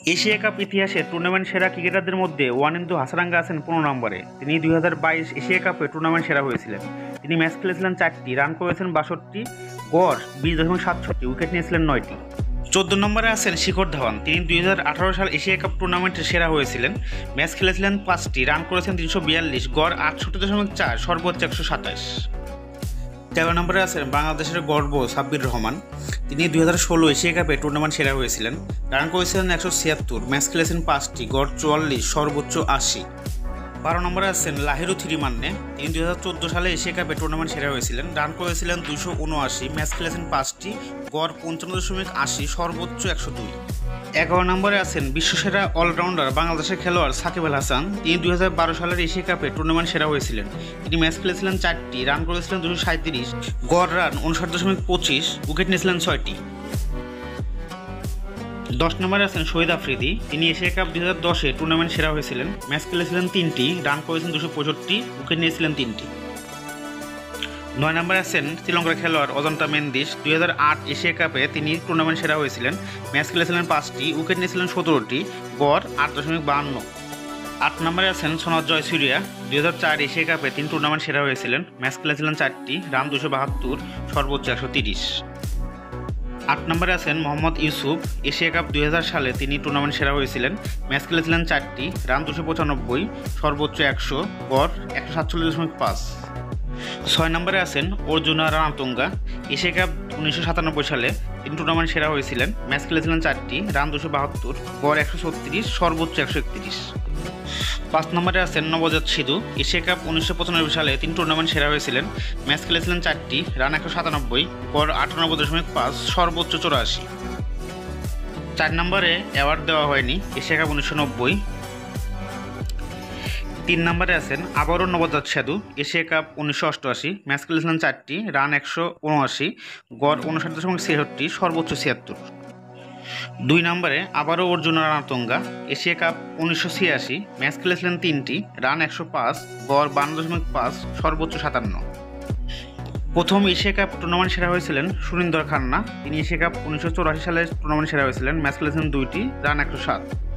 Asia cup ইতিহাসে tournament সেরা ক্রিকেটারদের মধ্যে ওয়ানিন্দু হাসারাঙ্গা আছেন 15 নম্বরে। তিনি 2022 এশিয়া কাপে টুর্নামেন্ট সেরা হয়েছিলেন। তিনি ম্যাচ খেলেছিলেন 4টি, রান করেছেন 62, গড় 20.67, উইকেট নিয়েছিলেন 9টি। 14 নম্বরে আছেন শিখর ধাওয়ান। তিনি 2018 সাল এশিয়া কাপ টুর্নামেন্টে সেরা হয়েছিলেন। ম্যাচ খেলেছিলেন 5টি, রান করেছেন 342, গড় 68.4, সর্বোচ্চ 127। 13 নম্বরে আছেন বাংলাদেশের গর্ব সাব্বির রহমান। তিনি 2016 এশিয়া কাপে টুর্নামেন্ট সেরা হয়েছিলেন। রান করেছিলেন 176, ম্যাচ খেলেছেন 5টি, গড় 44, সর্বোচ্চ 80। 12 নম্বরে আছেন লাহিরু থিরিমান্নে। তিনি 2014 সালে এশিয়া কাপে টুর্নামেন্ট সেরা হয়েছিলেন। রান করেছিলেন 279, ম্যাচ খেলেছেন 5টি, গড় 55.80, সর্বোচ্চ 102। 11 নম্বরে আছেন বিশ্বসেরা অলরাউন্ডার বাংলাদেশের খেলোয়াড় সাকিব আল হাসান। তিনি 2012 সালের এশিয়া কাপে টুর্নামেন্ট সেরা হয়েছিলেন। তিনি ম্যাচ খেলেছিলেন 4টি, রান করেছিলেন 237, গড় রান 59.25, উইকেট নিয়েছিলেন 6টি। 10 নম্বরে আছেন শহীদ আফ্রিদি। তিনি এশিয়া কাপ 2010-এ টুর্নামেন্ট সেরা হয়েছিলেন। ম্যাচ খেলেছিলেন 3টি, রান করেছেন 265, উইকেট নিয়েছিলেন 3টি। 9 নম্বরে আছেন শ্রীলঙ্কার খেলোয়াড় অজন্তা মেন্দিস। 2008 এশিয়া কাপে তিনি টুর্নামেন্ট সেরা হয়েছিলেন। ম্যাচ খেলেছিলেন 5টি, উইকেট নিয়েছিলেন 17টি, গড় 8.52। 8 নম্বরে আছেন সনৎ জয়সূরিয়া। 2004 এশিয়া কাপে তিনি টুর্নামেন্ট সেরা হয়েছিলেন। ম্যাচ খেলেছিলেন 4টি, রান 272, সর্বোচ্চ 130। 8 নম্বরে আছেন মোহাম্মদ ইউসুফ। এশিয়া কাপ 2000 সালে তিনি টুর্নামেন্ট সেরা হয়েছিলেন। ম্যাচ খেলেছিলেন 4টি, রান 295, সর্বোচ্চ 100, গড় 147.5। 6 নম্বরে আছেন অর্জুনা রানাতুঙ্গা। এশিয়া কাপ 1997 সালে তিনি টুর্নামেন্ট সেরা হয়েছিলেন। ম্যাচ খেলেছিলেন 4টি, রান 272, গড় 136, সর্বোচ্চ 131। 5 নম্বরে আছেন নবজাত সিধু। এশিয়া কাপ 1995 সালে তিনি টুর্নামেন্ট সেরা হয়েছিলেন। ম্যাচ খেলেছিলেন 4টি, রান 197, গড় 98.5, সর্বোচ্চ 84। 4 নম্বরে অ্যাওয়ার্ড দেওয়া হয়নি, এশিয়া কাপ 1990। 3 নম্বরে আছেন আবারও নবজাত সিধু। এশিয়া কাপ 1988, ম্যাচ খেলেছিলেন 4টি, রান 179, গড় 59.63, সর্বোচ্চ 76। 2 নম্বরে আবারও Arjuna Ranatunga. Asia Cup 1986, match খেলেছিলেন 3টি, রান 105, গড় 52.5, সর্বোচ্চ 57। প্রথম এশিয়া কাপ টুর্নামেন্ট সেরা হয়েছিলেন সুরিন্দর খান্না। তিনি এশিয়া কাপ 1984 সালে টুর্নামেন্ট সেরা হয়েছিলেন। ম্যাচ খেলেছিলেন 2টি, রান 107।